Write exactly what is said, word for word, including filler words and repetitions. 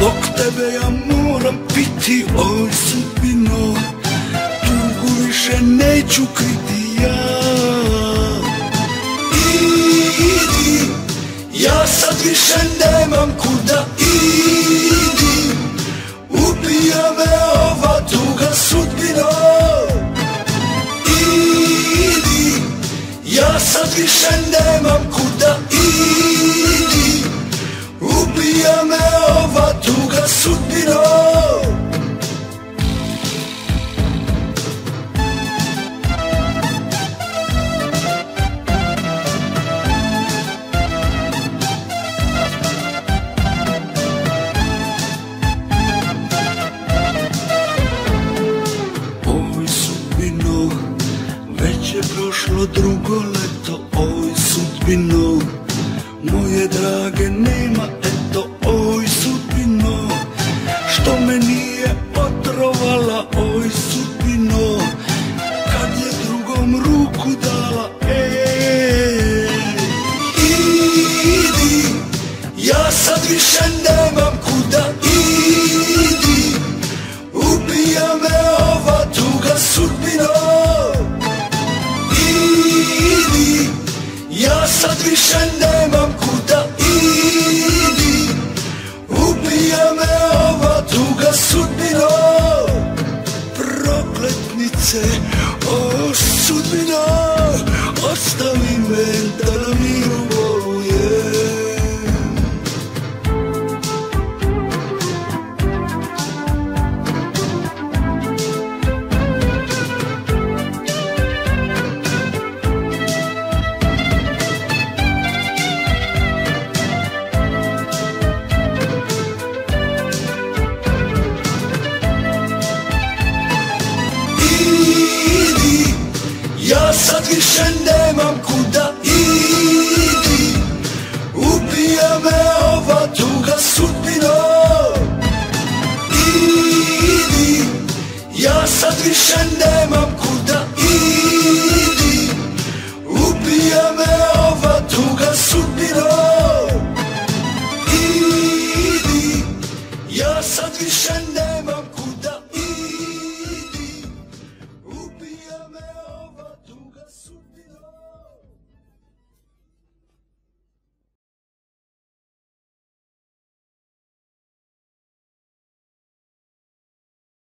Zbog tebe ja moram piti, oj sudbino, tugu više neću kriti ja. Idi, ja sad više nemam kuda, idi, ubija me ova tuga sudbino. Idi, ja sad više nemam kuda, idi, ubija me ova tuga sudbino. Oj sudbino, već je prošlo drugo leto. Oj sudbino, moje drage nema, eto. Oj sudbino, što me nije otrovala. Oj sudbino, kad je drugom ruku dala. Ej, idi, ja sad više nemam kuda, idi, ubija me ova tuga sudbino. Idi, ja sad više nemam kuda, idi, ubija me ova tuga sudbino. Prokletnice, o sudbino, ostavi me da